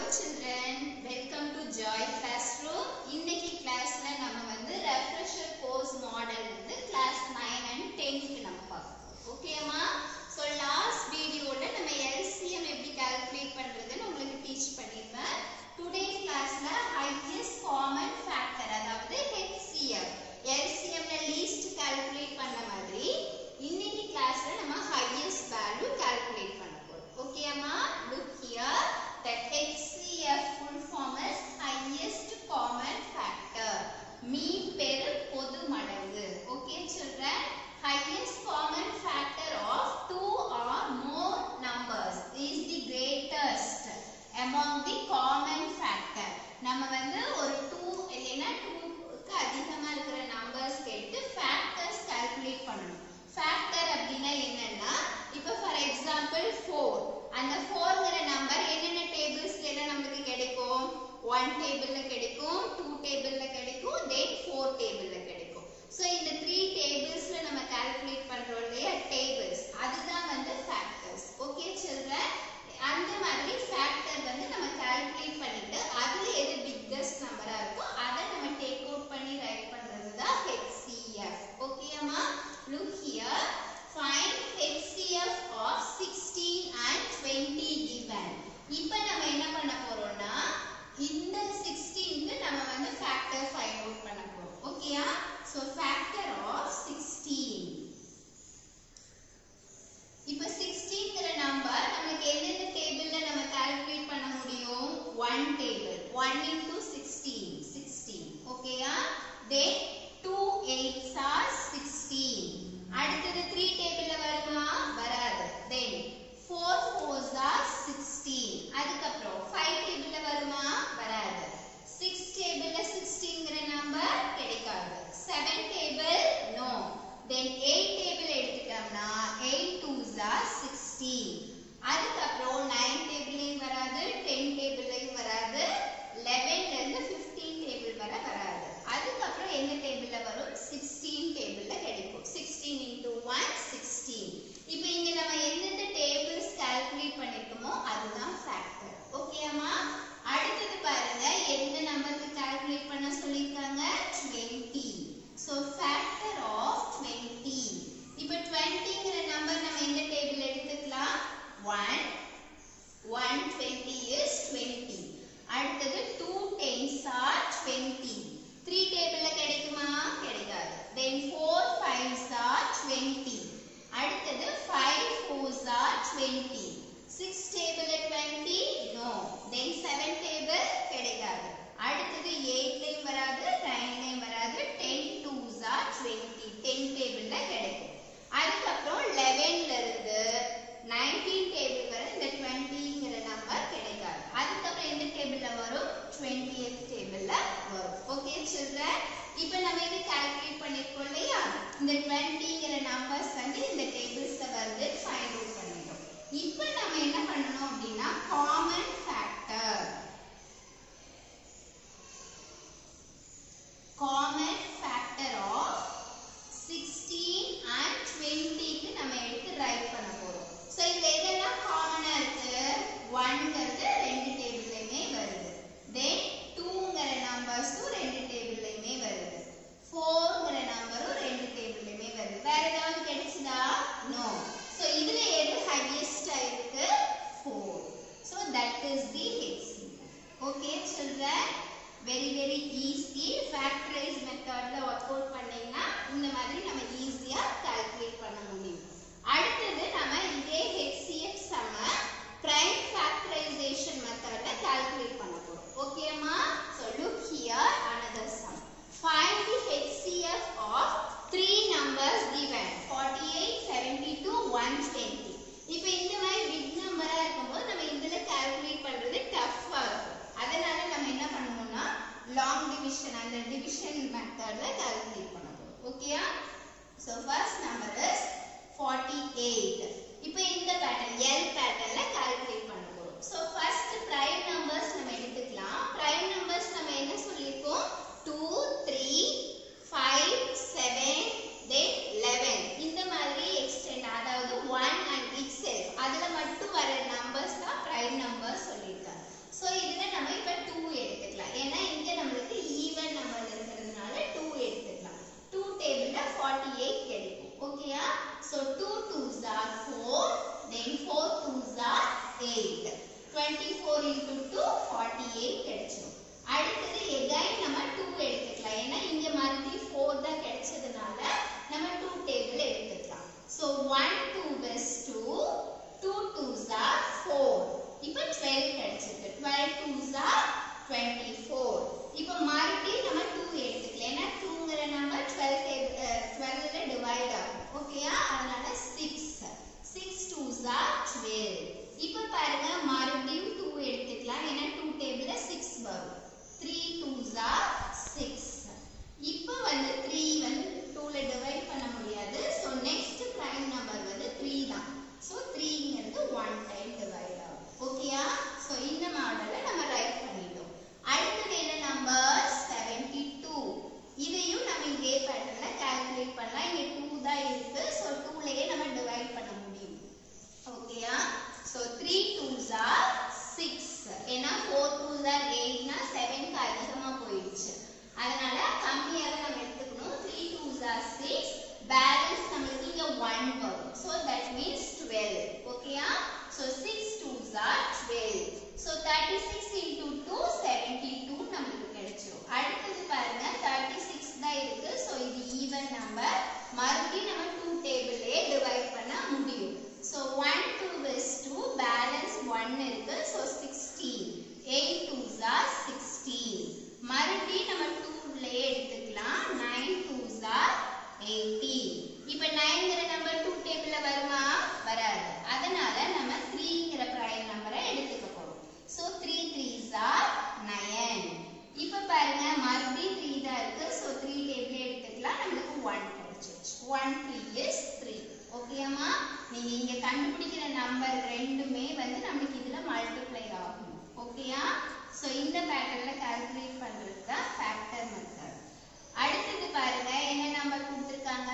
children, welcome to Joy Classroom. இன்னைக்கு கிளாஸ்ல நம்ம வந்து refresher course model வந்து class 9 and 10 க்கு நம்ம பார்ப்போம். ஓகேமா? So last videoல நம்ம LCM எப்படி calculate பண்றதுன்னு உங்களுக்கு டீச் பண்ணிருப்பேன். Today classல highest common factor அதாவது HCF. LCM ல least calculate பண்ண மாதிரி இன்னைக்கு கிளாஸ்ல நம்ம highest value calculate பண்ண போறோம். ஓகேமா? Look here. The HCF full form is highest common factor. Mean பெரு பொது மடங்கு. Okay children? Highest common factor of two or more numbers is the greatest among the common factor. நம்ம வந்து ஒரு 2 இல்லனா 2 க்கு அதிகமா இருக்கிற நம்பர்ஸ் எடுத்து factors calculate பண்ணனும். Factor அப்படினா என்னன்னா இப்போ for example 4 அந்த 4ங்கற நம்பர் என்னென்ன டேபிள்ஸ்ல எல்லாம் நமக்கு கிடைக்கும் 1 டேபிள்ல கிடைக்கும் 2 டேபிள்ல கிடைக்கும் then 4 டேபிள்ல கிடைக்கும் சோ இந்த 3 டேபிள்ஸ்ல நம்ம கால்குலேட் பண்றோம் இல்லையா டேபிள்ஸ் அதுதான் வந்து ஃபேக்டர்ஸ் ஓகே children அந்த மாதிரி ஃபேக்டர் வந்து நம்ம கால்குலேட் பண்ணிட்டு அதுல எது பிக்கஸ்ட் நம்பரா இருக்கோ அத நம்ம டேக் அவுட் பண்ணி ரைட் பண்றது தான் HCF ஓகேமா look here find HCF of 16 and 20 given. இப்போ நம்ம என்ன பண்ண போறோம்னா இந்த 16 க்கு நம்ம வந்து factor find out பண்ண போறோம். ஓகேயா? So factor of 16. இப்போ 16ங்கற நம்பர் நமக்கு எந்தெந்த டேபிள்ல நம்ம கால்குலேட் பண்ண முடியும் 1 டேபிள் 1 into 16 16 ஓகேயா? then 2 8s are 16 அடுத்து 3 டேபிள்ல வருமா வராது then 4 4s are 16 அதுக்கு அப்புறம் 5 டேபிள்ல வருமா வராது 6 டேபிள்ல 16ங்கற நம்பர் கிடைக்காது 7 டேபிள் no then 8 டேபிள் எடுத்துட்டோம்னா 8 2s are 16 அதுக்கு அப்புறம் 9 டேபிள்லயும் வராது 10 டேபிள்லயும் வராது 11 ல இருந்து 15 டேபிள் வரை வராது அதுக்கு அப்புறம் எந்த டேபிள்ல வரும் 16 டேபிள்ல கிடைக்கும் 16 into 1 16 இப்போ இங்க நம்ம எந்தெந்த டேபிள்ஸ் கால்குலேட் பண்ணிருக்கோமோ அதுதான் ஃபேக்டர் ஓகேமா அடுத்து பாருங்க எந்த நம்பருக்கு கால்குலேட் பண்ண சொல்லிருக்காங்க 20 சோ ஃபேக்டர் ஆஃப் 20 இப்போ 20ங்கற நம்பர் நம்ம எந்த டேபிள் எடுத்துக்கலாம் 1 120 is 20 அடுத்து 2 10s are 20 3 டேபிள்ல கிடைக்குமா கிடைக்காது then 4 5s are 20 அடுத்து 5 4s are 20 6 டேபிள்ல 20 no then 7 டேபிள் கிடைக்காது அடுத்து 8 லையும் வராது 9 லையும் வராது 10 2s are 20 10 டேபிள்ல கிடைக்கும் அதுக்கு அப்புறம் 11 ல இருந்து 19 டேபிள் வரை இந்த 20ங்கற நம்பர் கிடைக்காது அதுக்கு அப்புறம் எந்த டேபிள்ல வரும் 20th டேபிள்ல வரும் ஓகே children இப்போ நம்ம இது கால்குலேட் பண்ணிருக்கோம் இல்லையா இந்த 20ங்கற நம்பர்ஸ் வந்து இந்த டேபிள்ஸ்ல வந்து ஃபைண்ட் அவுட் பண்ணிட்டோம் இப்போ நம்ம என்ன பண்ணனும் அப்படினா காமன் ஃபேக்டர் ஆஃப் 16 and 20 க்கு நம்ம எடுத்து ரைட் பண்ண போறோம் சோ இந்த இதெல்லாம் காமனா இருக்கு 1ங்கிறது ரெண்டு டேபிள்லயே வருது then 2ங்கற நம்பர்ஸும் ரெண்டு டேபிள்லயே வருது 4ங்கற நம்பரும் ரெண்டு டேபிள்லயே வருது வேற ஏதாவது கிடைச்சதா நோ சோ இதுல எது ஹையஸ்டா இருக்கு 4 so that is the HCF okay children very easy factorize methodல work out பண்ணீங்கன்னா இந்த மாதிரி நம்ம ஈஸியா கால்குலேட் பண்ண முடியும் அடுத்து நாம இதே HCF சம prime factorization methodல கால்குலேட் பண்ண போறோம் ஓகேமா so look here another sum find the HCF of three numbers given 48 72 120 இப்போ இந்த மாதிரி big நம்பரா இருக்கும்போது நம்ம இதுல கால்குலேட் பண்றது டஃப்பா இருக்கும் அதனால நம்ம என்ன பண்ணுவோம்னா long division அந்த division methodல கால்குலேட் பண்ண போறோம் ஓகேயா so first number is 48 இப்போ இந்த பேட்டர்ன் L பேட்டர்ன்ல கால்குலேட் பண்ண போறோம் so first prime numbers நம்ம எடுத்துக்கலாம் prime numbers நம்ம என்ன சொல்லிருக்கோம் 2 3 5 7 then 11 இந்த மாதிரி எக்ஸ்டெண்ட் அதாவது 1 and itself அதுல மட்டும் வர நம்பர்ஸ் தான் prime numbers சொல்லிருக்காங்க so இதுல 48. 24 into 2 48 கிடைச்சிடும். அடுத்தது again நம்ம 2 எடுத்துக்கலாம். ஏன்னா இங்க மறுபடியும் 4 தான் கிடைச்சதுனால நம்ம 2 டேபிள் எடுத்துக்கலாம். So 1 2 is 2, 2 2s are 4. இப்போ 12 கிடைச்சிருக்கு. 12 2s are 24. இப்போ மறுபடியும் நம்ம 2 எடுத்துக்கலாம். ஏன்னா 2ங்கற நம்பர் 12ல டிவைட் ஆகும். ஓகேயா? அதனால 6. 6 2s are 12. இப்போ பாருங்க மறுபடியும் 2 எடுத்துக்கலாம். ஏன்னா 2 டேபிள்ல 6 வரும். 3 2s are 6. இப்போ வந்து 3 வந்து 2ல டிவைட் பண்ண முடியாது. சோ நெக்ஸ்ட் பிரைம் நம்பர் வந்து 3 தான். சோ 3ங்கிறது 1 டைம் டிவைட் ஆகும். ஓகேயா? சோ இந்த மாடலை நம்ம ரைட் பண்ணிட்டோம். அடுத்து என்ன நம்பர் 72. இதையும் நம்ம இதே பேட்டர்ன்ல கால்குலேட் பண்ணலாம். இங்க 2 தான் இருக்கு. சோ 2லயே நம்ம டிவைட் பண்ண முடியும். ஓகேயா? So 3 2s are 6. ஏன்னா 4 2s are 8 னா 7 க்கு அதிகமா போயிடுச்சு. அதனால கம்மியாக நம்ம எடுத்துக்கணும். 3 2s are 6. பேலன்ஸ் நமக்கு இங்க 1 வரும். So that means 12. ஓகேயா? So 6 2s are 12. So 36 into 2 72 நமக்கு கிடைச்சிரும். அடுத்து பாருங்க 36 தான் இருக்கு. So இது ஈவன் நம்பர். மறுபடியும் நம்ம 2 டேபிள்லயே டிவைட் பண்ண முடியும். So 1 2 is 2, balance 1 இருக்கு. So 16. 8 2s are 16. மறுபடியும் நம்ம 2லயே எடுத்துக்கலாம். 9 2s are 18. இப்போ 9ங்கற நம்பர் 2 டேபிள்ல வருமா? வராது. அதனால நம்ம 3ங்கற பிரைம் நம்பரை எடுத்துக்க போறோம். So 3 3s are 9. இப்போ பாருங்க மறுபடியும் 3 தான் இருக்கு. So 3 டேபிள்ல எடுத்துக்கலாம். நமக்கு 1 கிடைச்சிருச்சு. 1 3 is 3. ஓகேமா? நீங்க இங்க கண்டுபிடிக்கிற நம்பர் ரெண்டுமே வந்து நமக்கு இதுல மல்டிப்ளை ஆகும். ஓகேயா? சோ இந்த பேட்டர்ன்ல கால்குலேட் பண்றது தான் ஃபேக்டர் மெத்தட். அடுத்து பாருங்க என்ன நம்பர் கொடுத்திருக்காங்க?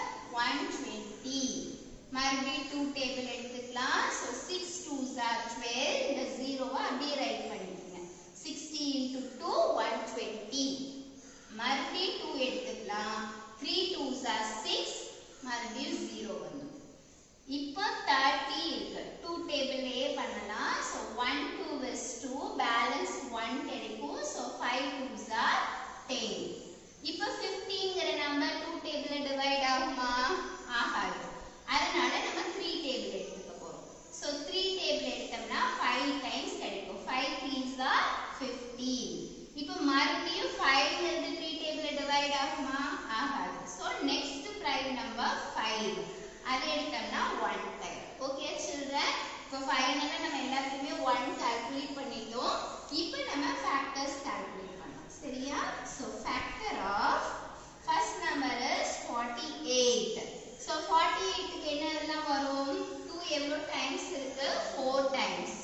120. மறுபடியும் 2 டேபிள் எடுத்துக்கலாம். So 6 2s are 12. இந்த 0வை அப்படியே ரைட் பண்ணிடுங்க. 60 into 2 120. மறுபடியும் 2 எடுத்துக்கலாம். 3 2s are 6. மறுபடியும் 0 வந்து. இப்போ 30 இருக்கு. 2 டேபிள்லயே பண்ணலாம். சோ 1 2 is 2, பேலன்ஸ் 1 கிடைக்கும். So 5 2s are 10. இப்போ 15ங்கற நம்பர் 2 டேபிள்ல டிவைட் ஆகுமா? ஆகாது. அதனால நம்ம 3 டேபிள் எடுத்துக்க போறோம். சோ 3 டேபிள் எடுத்தோம்னா 5 டைம்ஸ் கிடைக்கும். 5 3s are 15. இப்போ மறுபடியும் 5ங்கிறது 3 டேபிள்ல டிவைட் ஆகுமா? ஆகாது. So next prime number 5. அது எடுத்தோம்னா 1 டைம். Okay children? இப்போ ஃபைனலா நம்ம எல்லாத்தையுமே 1 கால்குலேட் பண்ணிட்டோம். இப்போ நம்ம ஃபேக்டர்ஸ் கால்குலேட் பண்ணலாம். சரியா? So factor of first number is 48. So 48 க்கு என்னெல்லாம் வரும்? 2 எவ்வளவு டைம்ஸ் இருக்கு? 4 டைம்ஸ்.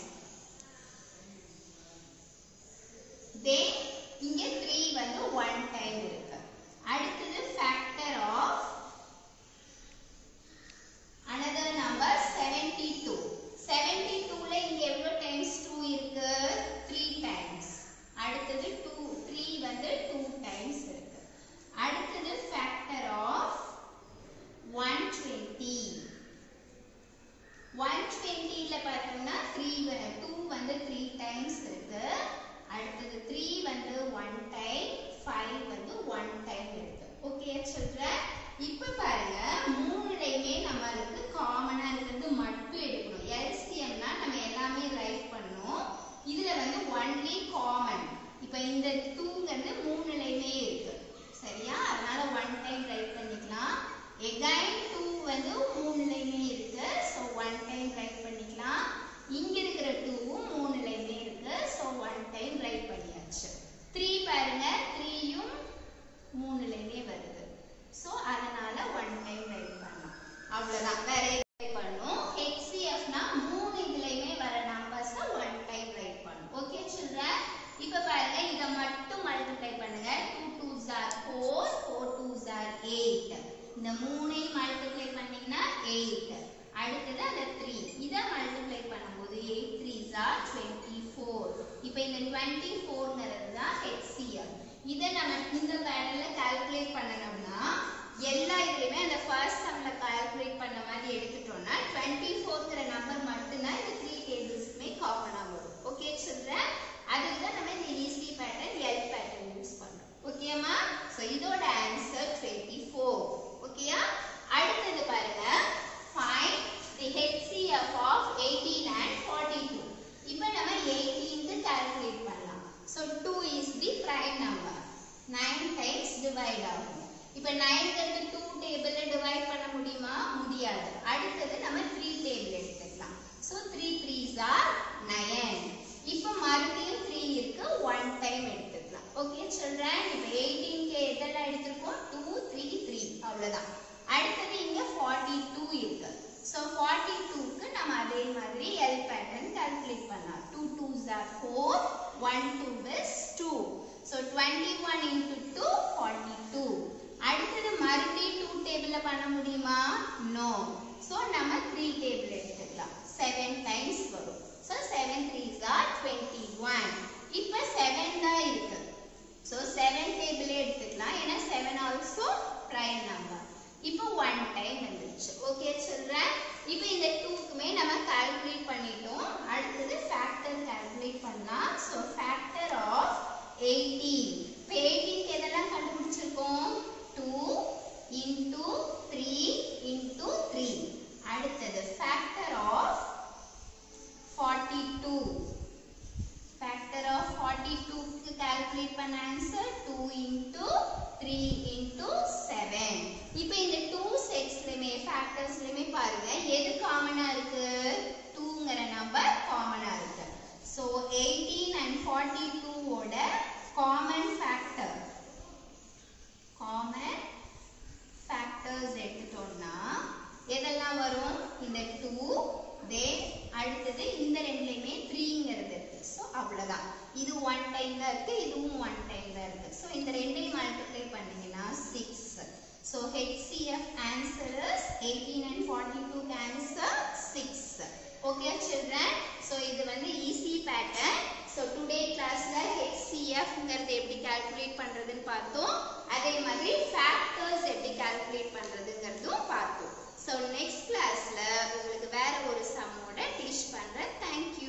தென் இங்க 3 வந்து 1 டைம் இருக்கு. அடுத்து ஃபேக்டர் ஆஃப் another number 72. 72ல இங்க எவ்வளவு டைம்ஸ் 2 இருக்கு? 3 டைம்ஸ். அடுத்து 3 வந்து 2 டைம்ஸ் இருக்கு. அடுத்து ஃபேக்டர் ஆஃப் 120. 120ல பார்த்தோம்னா 2 வந்து 3 டைம்ஸ் இருக்கு. அடுத்து 3 வந்து 1 டைம், 5 வந்து 1 டைம் இருக்கு. Okay children? இப்போ பாருங்க மூணுலயுமே நமக்கு காமனா இருக்கிறது மட்டும் எடுக்கணும். LCMனா நம்ம எல்லாமே ரைட் பண்ணோம். இதுல வந்து ஒன்லி காமன். இப்போ இந்த 2ங்கிறது மூணுலயுமே இருக்கு. சரியா? அதனால 1 டைம் ரைட் பண்ணிக்கலாம். again 2 வந்து மூணுலயுமே இருக்கு. சோ 1 டைம் ரைட் பண்ணிக்கலாம். இங்க இருக்கிற 2வும் மூணுலயுமே இருக்கு. சோ 1 டைம் ரைட் பண்ணியாச்சு. 3 பாருங்க 3யும் மூணுலயுமே வருது. சோ அதனால 1 டைம் ரைட் பண்ணலாம். அவ்வளவுதான். வேற ரைட் பண்ணனும். HCF னா மூணு இதுலயுமே வர நம்பர்ஸ் 1 டைம் ரைட் பண்ணனும். Okay children? இப்போ பாருங்க இத மட்டும் மல்டிப்ளை பண்ணுங்க. 2 2s are 4, 4 2s are 8. இந்த மூணையும் மல்டிப்ளை பண்ணீங்கன்னா 8. அடுத்து அந்த 3. இத மல்டிப்ளை பண்ணும்போது 8 3s are 24. இப்போ இந்த 24ங்கிறது தான் HCF. இத நம்ம இந்த பேட்டர்ன்ல கால்குலேட் பண்ணனும்னா எல்லா இதுலயுமே அந்த ஃபர்ஸ்ட் சம்ல கால்குலேட் பண்ண மாதிரி எடுத்துட்டோம்னா 24ங்கற நம்பர் மட்டும் தான் இந்த 3 டேபிள்ஸ்மே இப்போ 9ங்கிறது 2 டேபிள்ல டிவைட் பண்ண முடியுமா? முடியாது. அடுத்தது நம்ம 3 டேபிள் எடுத்துக்கலாம். So 3 3s are 9. இப்போ மறுபடியும் 3 இருக்கு, 1 டைம் எடுத்துக்கலாம். ஓகே சில்ட்ரன், இப்போ 18க்கு எதெல்லாம் எடுத்திருக்கோம்? 2 3 3 அவ்வளவுதான். அடுத்தது இங்க 42 இருக்கு. ஸோ 42க்கு நம்ம அதே மாதிரி எல் பேட்டர்ன் கால்குலேட் பண்ணலாம். 2 2s are 4, 1 2 is 2. So 21 into 2 42. அடுத்தது மறுபடியும் 2 டேபிள்ல பண்ண முடியுமா? நோ. ஸோ நம்ம 3 டேபிள் எடுத்துக்கலாம். 7 டைம்ஸ் வரும். So 7 3s are 21. இப்போ 7 தான் இருக்கு. ஸோ 7 டேபிள் எடுத்துக்கலாம். ஏன்னா 7 ஆல்சோ prime number. இப்போ 1 டைம் வந்துருச்சு. ஓகே சில்ட்ரன், இப்போ இந்த 2க்குமே நம்ம கால்குலேட் பண்ணிட்டோம். அடுத்தது ஃபேக்டர் கால்குலேட் பண்ணலாம். So factor of 18. இப்போ 18க்கு எதெல்லாம் கண்டுபிடிச்சிருக்கோம்? 2 into 3 into 3. அடுத்தது ஃபேக்டர் ஆஃப் 42. ஃபேக்டர் ஆஃப் 42க்கு கால்குலேட் பண்ண ஆன்சர் 2 into 3 into 7. இப்போ இந்த 2 செட்ஸ்லயுமே ஃபேக்டர்ஸ்லயுமே பாருங்க எது காமனா இருக்கு? 2ங்கற நம்பர் காமனா இருக்கு. சோ 18 and 42 ஓட காமன் ஃபேக்டர்ஸ் எடுத்துட்டோம்னா எதெல்லாம் வரும்? இந்த 2 தென் அடுத்தது இந்த ரெண்டுலயுமே 3ங்கிறது இருக்கு. சோ அவ்வளவுதான். இது 1 டைம் தான் இருக்கு, இதுவும் 1 டைம் தான் இருக்கு. சோ இந்த ரெண்டையும் மல்டிப்ளை பண்ணீங்கன்னா 6. So HCF answer is 18 and 42 க்கு answer 6. Okay children, so இது வந்து easy pattern. So today classல HCF ங்கிறது எப்படி கால்குலேட் பண்றதுன்னு பார்த்தோம். அதே மாதிரி factors எப்படி கால்குலேட் பண்றதுங்கிறதும் பார்த்தோம். So next classல உங்களுக்கு வேற ஒரு sum ஓட டீச் பண்றேன். Thank you.